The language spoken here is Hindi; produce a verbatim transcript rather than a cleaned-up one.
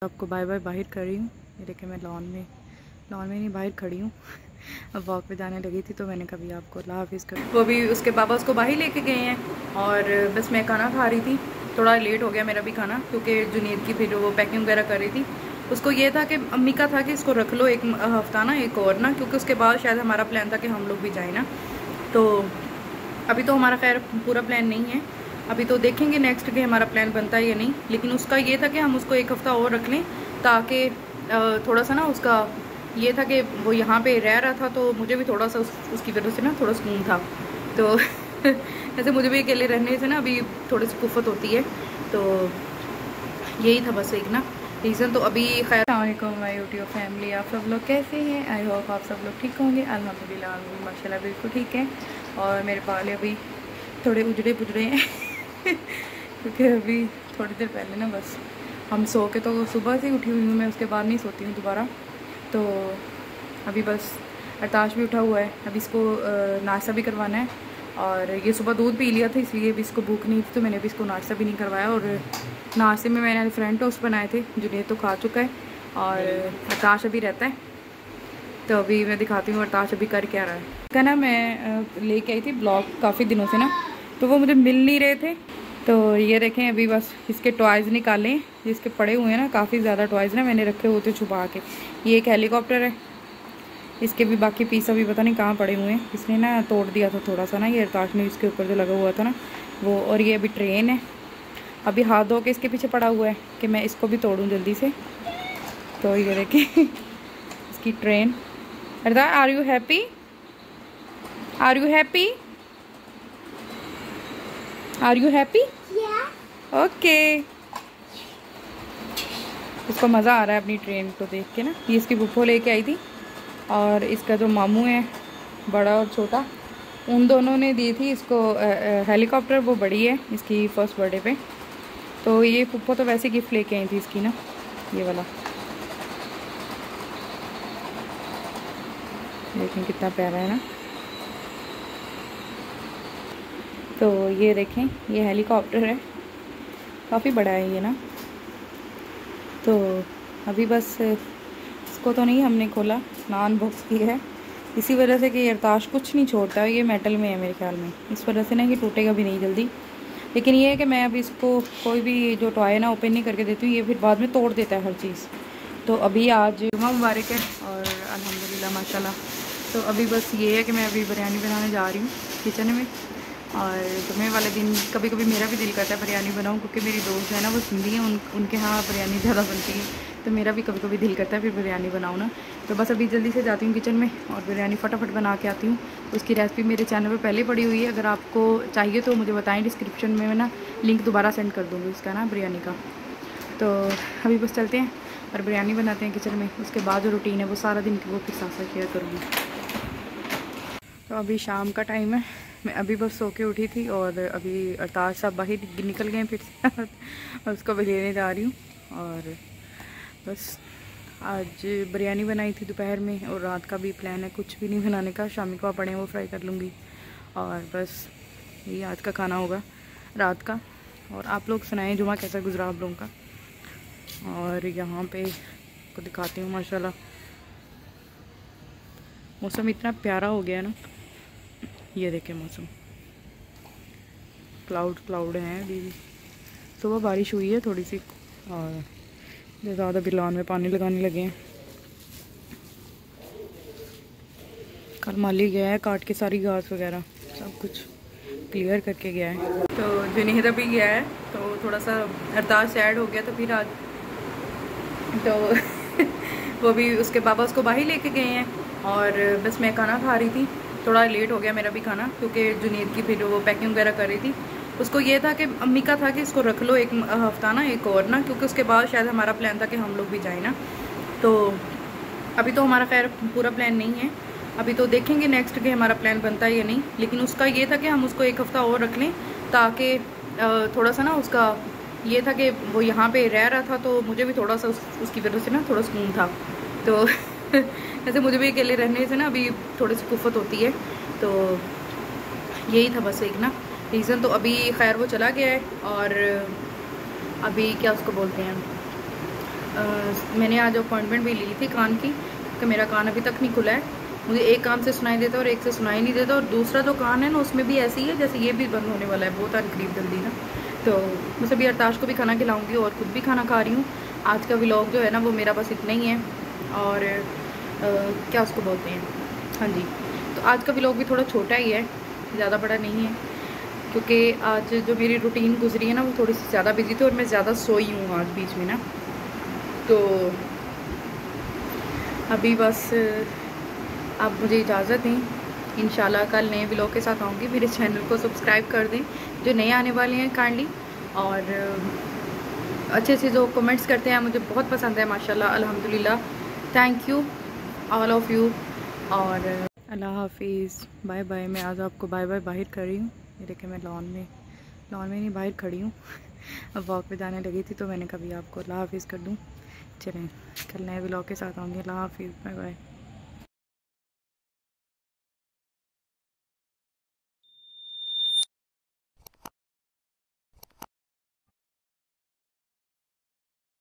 आपको बाय बाय बाहर कर रही हूँ। ये देखिए मैं लॉन में लॉन में नहीं बाहर खड़ी हूँ। अब वॉक पे जाने लगी थी तो मैंने कभी आपको अल्लाह हाफिज़ कर। वो भी उसके पापा उसको बाहर लेके गए हैं और बस मैं खाना खा रही थी। थोड़ा लेट हो गया मेरा भी खाना क्योंकि जुनीद की फिर वो पैकिंग वगैरह कर रही थी। उसको ये था कि अम्मी का था कि इसको रख लो एक हफ़्ता ना, एक और ना, क्योंकि उसके बाद शायद हमारा प्लान था कि हम लोग भी जाएँ ना। तो अभी तो हमारा खैर पूरा प्लान नहीं है, अभी तो देखेंगे नेक्स्ट डे हमारा प्लान बनता है या नहीं। लेकिन उसका ये था कि हम उसको एक हफ़्ता और रख लें ताकि थोड़ा सा ना, उसका ये था कि वो यहाँ पे रह रहा था तो मुझे भी थोड़ा सा उस, उसकी वजह से ना थोड़ा सुकून था। तो ऐसे मुझे भी अकेले रहने से ना अभी थोड़ी सी कुफ़त होती है, तो यही था बस एक ना रीज़न। तो अभी खैर अस्सलामुअलैकुम माय यूट्यूब फैमिली, आप सब लोग कैसे हैं? आई होप आप सब लोग ठीक होंगे। अल्हम्दुलिल्लाह माशाल्लाह बिल्कुल ठीक है। और मेरे बाल अभी थोड़े उजड़े पुजड़े हैं क्योंकि अभी थोड़ी देर पहले ना बस हम सो के, तो सुबह से उठी हुई हूँ मैं, उसके बाद नहीं सोती हूँ दोबारा। तो अभी बस अरताश भी उठा हुआ है, अभी इसको नाश्ता भी करवाना है। और ये सुबह दूध पी लिया था इसलिए भी इसको भूख नहीं थी, तो मैंने भी इसको नाश्ता भी नहीं करवाया। और नाश्ते में मैंने फ्रेंच टोस्ट बनाए थे, जुनैद तो खा चुका है और अरताश अभी रहता है। तो अभी मैं दिखाती हूँ अरताश अभी कर क्या रहा है। क्या ना, मैं लेके आई थी ब्लॉग काफ़ी दिनों से ना, तो वो मुझे मिल नहीं रहे थे। तो ये देखें अभी बस इसके टॉयज़ निकाले, जिसके पड़े हुए हैं ना काफ़ी ज़्यादा टॉयज़ ना मैंने रखे हुए थे छुपा के। ये एक हेलीकॉप्टर है, इसके भी बाकी पीस अभी पता नहीं कहाँ पड़े हुए हैं। इसने ना तोड़ दिया था थोड़ा सा ना, ये अरताश ने इसके ऊपर जो लगा हुआ था ना वो। और ये अभी ट्रेन है, अभी हाथ धो के इसके पीछे पड़ा हुआ है कि मैं इसको भी तोड़ूँ जल्दी से। तो ये देखें इसकी train. Artash are you happy? Are you happy? Are you happy? Okay. इसको मज़ा आ रहा है अपनी ट्रेन को देख के ना। ये इसकी फूफो लेके आई थी और इसका जो मामू है बड़ा और छोटा, उन दोनों ने दी थी इसको हेलीकॉप्टर। वो बड़ी है इसकी फर्स्ट बर्थडे पे, तो ये फूफो तो वैसे गिफ्ट लेके आई थी इसकी ना, ये वाला। देखें कितना प्यारा है ना। तो ये देखें ये हेलीकॉप्टर है, काफ़ी बड़ा है ये ना। तो अभी बस इसको तो नहीं हमने खोला, नॉन बॉक्स की है, इसी वजह से कि अरताश कुछ नहीं छोड़ता है। ये मेटल में है मेरे ख्याल में, इस वजह से ना कि टूटेगा भी नहीं जल्दी। लेकिन ये है कि मैं अभी इसको कोई भी जो टॉय ना ओपन नहीं करके देती हूँ, ये फिर बाद में तोड़ देता है हर चीज़। तो अभी आज जुम्मा मुबारक है और अल्हम्दुलिल्लाह माशाल्लाह। तो अभी बस ये है कि मैं अभी बिरयानी बनाने जा रही हूँ किचन में। और जुम्मे वाले दिन कभी कभी मेरा भी दिल करता है बिरयानी बनाऊँ, क्योंकि मेरी दोस्त है ना वो सिंधी है, उन उनके यहाँ बिरयानी ज़्यादा बनती है, तो मेरा भी कभी कभी दिल करता है फिर बिरयानी बनाऊँ ना। तो बस अभी जल्दी से जाती हूँ किचन में और बिरयानी फटाफट बना के आती हूँ। उसकी रेसिपी मेरे चैनल पर पहले पड़ी हुई है, अगर आपको चाहिए तो मुझे बताएं, डिस्क्रिप्शन में मैं ना लिंक दोबारा सेंड कर दूँगी उसका ना, बिरयानी का। तो अभी बस चलते हैं और बिरयानी बनाते हैं किचन में। उसके बाद जो रूटीन है वो सारा दिन की वो फिर साथ साथ शेयर करूँगी। तो अभी शाम का टाइम है, मैं अभी बस सो के उठी थी और अभी अरताश साहब बाहर निकल गए फिर और उसको भी लेने जा रही हूँ। और बस आज बिरयानी बनाई थी दोपहर में और रात का भी प्लान है कुछ भी नहीं बनाने का, शामी को पड़े वो फ्राई कर लूँगी। और बस यही आज का खाना होगा रात का। और आप लोग सुनाएं जुमा कैसा गुजरा आप लोगों का। और यहाँ पे को दिखाती हूँ माशाल्लाह मौसम इतना प्यारा हो गया ना। ये देखें मौसम, क्लाउड क्लाउड हैं अभी भी। सुबह बारिश हुई है थोड़ी सी और ज़्यादा भी लॉन में पानी लगाने लगे हैं। कल माली गया है काट के सारी घास वगैरह सब कुछ क्लियर करके गया है। तो जुनैद भी गया है, तो थोड़ा सा अरताश सैड हो गया तो फिर आज तो वो भी उसके पापा उसको बाहर लेके गए हैं और बस मैं खाना खा रही थी। थोड़ा लेट हो गया मेरा भी खाना क्योंकि जुनैद की फिर वो पैकिंग वगैरह कर रही थी। उसको ये था कि अम्मी का था कि इसको रख लो एक हफ़्ता ना, एक और ना, क्योंकि उसके बाद शायद हमारा प्लान था कि हम लोग भी जाएँ ना। तो अभी तो हमारा खैर पूरा प्लान नहीं है, अभी तो देखेंगे नेक्स्ट डे हमारा प्लान बनता है या नहीं। लेकिन उसका ये था कि हम उसको एक हफ़्ता और रख लें ताकि थोड़ा सा ना, उसका ये था कि वो यहाँ पे रह रहा था तो मुझे भी थोड़ा सा उस, उसकी वजह से ना थोड़ा सुकून था। तो ऐसे मुझे भी अकेले रहने से ना अभी थोड़ी सी कुफ़त होती है, तो यही था बस एक ना रीज़न। तो अभी खैर वो चला गया है और अभी क्या उसको बोलते हैं, मैंने आज अपॉइंटमेंट भी ली थी कान की, कि मेरा कान अभी तक नहीं खुला है। मुझे एक कान से सुनाई देता है और एक से सुनाई नहीं देता, और दूसरा जो कान है ना उसमें भी ऐसी है जैसे ये भी बंद होने वाला है बहुत करीब जल्दी ना। तो मैं सभी अरताश को भी खाना खिलाऊँगी और ख़ुद भी खाना खा रही हूँ। आज का व्लॉग जो है ना वो मेरा बस इतना ही है। और आ, क्या उसको बोलते हैं, हाँ जी, तो आज का व्लॉग भी थोड़ा छोटा ही है, ज़्यादा बड़ा नहीं है, क्योंकि आज जो मेरी रूटीन गुजरी है ना वो थोड़ी सी ज़्यादा बिजी थी और मैं ज़्यादा सोई हूँ आज बीच में ना। तो अभी बस आप मुझे इजाज़त दें, इंशाल्लाह कल नए व्लॉग के साथ आऊँगी। मेरे चैनल को सब्सक्राइब कर दें जो नए आने वाले हैं काइंडली, और अच्छे अच्छे जो कमेंट्स करते हैं मुझे बहुत पसंद है माशाल्लाह, अल्हम्दुलिल्लाह। Thank you all of you, और अल्लाह हाफिज़, बाय बाय। मैं आज आपको बाय बाय बाहर कर रही हूँ। ये देखिए मैं लॉन में लॉन में नहीं बाहर खड़ी हूँ। अब वॉक पे जाने लगी थी तो मैंने कभी आपको अल्लाह हाफिज़ कर दूँ। चलें कल नए व्लॉग के साथ आऊँगी। अल्लाह हाफिज़, बाय बाय।